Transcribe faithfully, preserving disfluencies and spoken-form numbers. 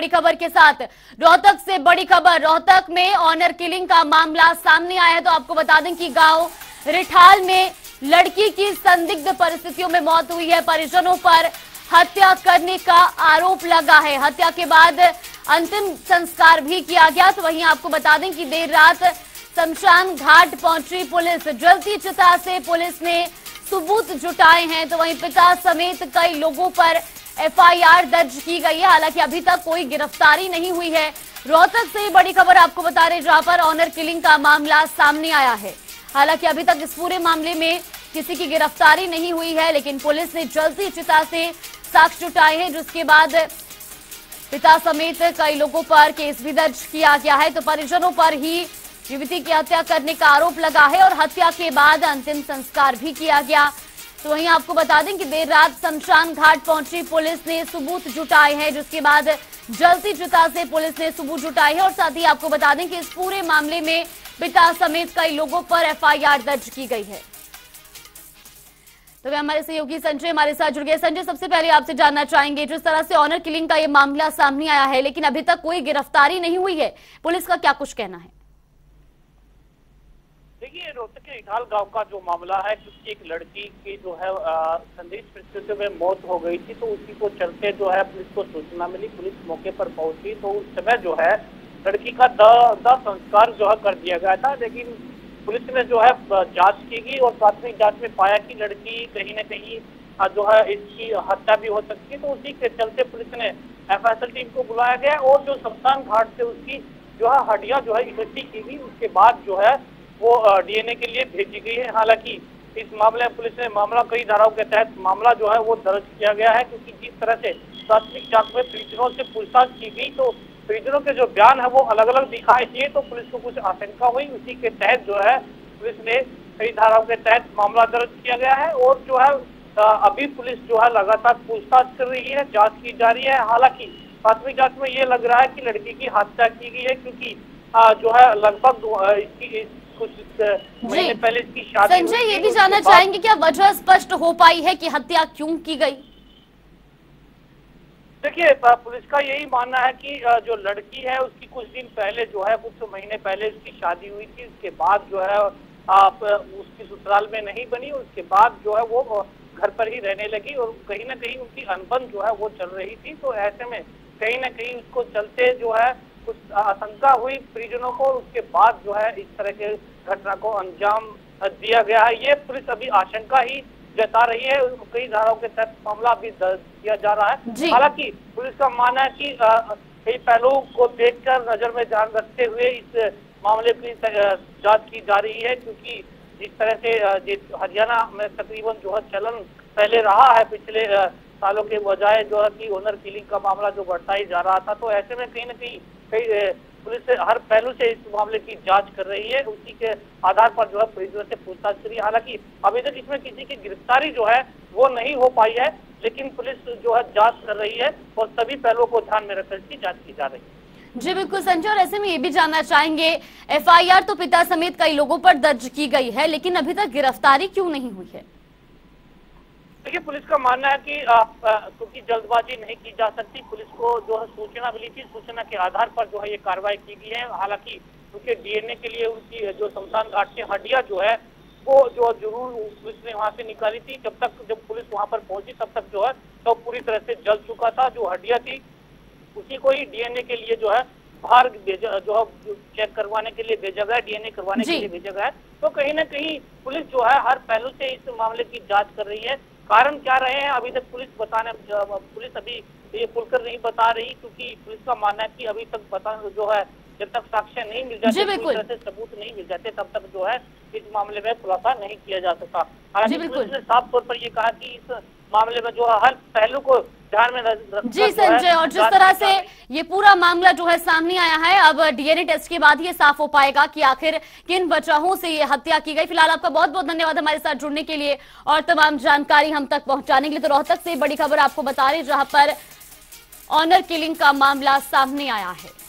बड़ी खबर के साथ। रोहतक से बड़ी खबर, रोहतक में ऑनर किलिंग का मामला सामने आया है। तो आपको बता दें कि गांव रिठाल में लड़की की संदिग्ध परिस्थितियों में मौत हुई है। परिजनों पर हत्या करने का आरोप लगा है। हत्या के बाद अंतिम संस्कार भी किया गया। तो वहीं आपको बता दें कि देर रात शमशान घाट पहुंची पुलिस। जलती चिता से पुलिस ने सबूत जुटाए हैं। तो वहीं पिता समेत कई लोगों पर एफ आई आर दर्ज की गई है। हालांकि अभी तक कोई गिरफ्तारी नहीं हुई है। रोहतक से बड़ी खबर आपको बता रहे, जहां पर ऑनर किलिंग का मामला सामने आया है। हालांकि अभी तक इस पूरे मामले में किसी की गिरफ्तारी नहीं हुई है, लेकिन पुलिस ने जलती चिता से साक्ष्य जुटाए हैं, जिसके बाद पिता समेत कई लोगों पर केस भी दर्ज किया गया है। तो परिजनों पर ही युवती की हत्या करने का आरोप लगा है और हत्या के बाद अंतिम संस्कार भी किया गया। तो वहीं आपको बता दें कि देर रात शमशान घाट पहुंची पुलिस ने सबूत जुटाए हैं, जिसके बाद जलती चिता से पुलिस ने सबूत जुटाए हैं। और साथ ही आपको बता दें कि इस पूरे मामले में पिता समेत कई लोगों पर एफ आई आर दर्ज की गई है। तो वे हमारे सहयोगी संजय हमारे साथ जुड़ गए। संजय, सबसे पहले आपसे जानना चाहेंगे, जिस तरह से ऑनर किलिंग का ये मामला सामने आया है, लेकिन अभी तक कोई गिरफ्तारी नहीं हुई है, पुलिस का क्या कुछ कहना है? देखिए, रोहतक के रिठाल गांव का जो मामला है, क्योंकि एक लड़की की जो है संदिग्ध परिस्थितियों में मौत हो गई थी, तो उसी को चलते जो है पुलिस को सूचना मिली। पुलिस मौके पर पहुंची तो उस समय जो है लड़की का दाह संस्कार जो है कर दिया गया था। लेकिन पुलिस ने जो है जांच की गई और प्राथमिक जांच में पाया कि लड़की कहीं न कहीं जो है इसकी हत्या भी हो सकती है। तो उसी के चलते पुलिस ने एफ एस एल टीम को बुलाया गया और जो शमशान घाट से उसकी जो है हड्डियां जो है इकट्ठी की गई। उसके बाद जो है वो डी एन ए के लिए भेजी गई है। हालांकि इस मामले में पुलिस ने मामला कई धाराओं के तहत मामला जो है वो दर्ज किया गया है, क्योंकि जिस तरह से प्राथमिक जांच में परिजनों से पूछताछ की गई तो परिजनों के जो बयान है वो अलग अलग दिखाई दिए। तो पुलिस को कुछ आशंका हुई, उसी के तहत जो है पुलिस ने कई धाराओं के तहत मामला दर्ज किया गया है। और जो है अभी पुलिस जो है लगातार पूछताछ कर रही है, जांच की जा रही है। हालांकि प्राथमिक जांच में ये लग रहा है कि लड़की की हत्या की गई है, क्योंकि जो है लगभग इसकी कुछ महीने पहले इसकी शादी। संजय, ये भी जानना चाहेंगे क्या वजह स्पष्ट हो पाई है कि हत्या क्यों की गई? देखिए, पुलिस का यही मानना है कि जो लड़की है उसकी कुछ दिन पहले जो है कुछ महीने पहले उसकी शादी हुई थी। उसके बाद जो है आप उसकी ससुराल में नहीं बनी। उसके बाद जो है वो घर पर ही रहने लगी और कहीं ना कहीं उनकी अनबन जो है वो चल रही थी। तो ऐसे में कहीं ना कहीं उसको चलते जो है कुछ आशंका हुई परिजनों को। उसके बाद जो है इस तरह के घटना को अंजाम दिया गया है। ये पुलिस अभी आशंका ही जता रही है। कई धाराओं के तहत मामला भी दर्ज किया जा रहा है। हालांकि पुलिस का मानना है कि कई पहलुओं को देखकर नजर में ध्यान रखते हुए इस मामले की जांच की जा रही है, क्योंकि जिस तरह से हरियाणा में तकरीबन जो है चलन पहले रहा है पिछले सालों के बजाय जो है कि ऑनर किलिंग का मामला जो बढ़ता ही जा रहा था। तो ऐसे में कहीं ना कहीं कई पुलिस हर पहलू से इस मामले की जांच कर रही है। उसी के आधार पर जो है परिजनों से पूछताछ करी। हालांकि अभी तक इसमें किसी की गिरफ्तारी जो है वो नहीं हो पाई है, लेकिन पुलिस जो है जांच कर रही है और सभी पहलुओं को ध्यान में रखकर इसकी जांच की जा रही है। जी बिल्कुल संजय, और ऐसे में ये भी जानना चाहेंगे, एफ आई आर तो पिता समेत कई लोगों पर दर्ज की गई है, लेकिन अभी तक गिरफ्तारी क्यों नहीं हुई है? देखिए, पुलिस का मानना है कि क्योंकि जल्दबाजी नहीं की जा सकती। पुलिस को जो है सूचना मिली थी, सूचना के आधार पर जो है ये कार्रवाई की गई है। हालांकि उनके डी एन ए के लिए उनकी जो शमशान घाट से हड्डियां जो है वो जो जरूर पुलिस ने वहां से निकाली थी। जब तक जब पुलिस वहां पर पहुंची तब तक जो है तो पूरी तरह से जल चुका था। जो हड्डियां थी उसी को ही डी एन ए के लिए जो है बाहर भेजा, जो है चेक करवाने के लिए भेजा गया, डी एन ए करवाने के लिए भेजा गया। तो कहीं ना कहीं पुलिस जो है हर पहलू से इस मामले की जांच कर रही है। कारण क्या रहे हैं अभी तक पुलिस बताने पुलिस अभी ये खुलकर नहीं बता रही, क्योंकि पुलिस का मानना है कि अभी तक बता जो है जब तक साक्ष्य नहीं मिल जाते, पूरी तरह से सबूत नहीं मिल जाते, तब तक जो है इस मामले में खुलासा नहीं किया जा सकता। हालांकि पुलिस ने साफ तौर पर ये कहा कि इस मामले में जो हर पहलू को ध्यान में रखकर जी संजय, और जिस तरह से ये पूरा मामला जो है सामने आया है, अब डी एन ए टेस्ट के बाद ये साफ हो पाएगा कि आखिर किन वजहों से ये हत्या की गई। फिलहाल आपका बहुत बहुत धन्यवाद हमारे साथ जुड़ने के लिए और तमाम जानकारी हम तक पहुंचाने के लिए। तो रोहतक से बड़ी खबर आपको बता रहे, जहां पर ऑनर किलिंग का मामला सामने आया है।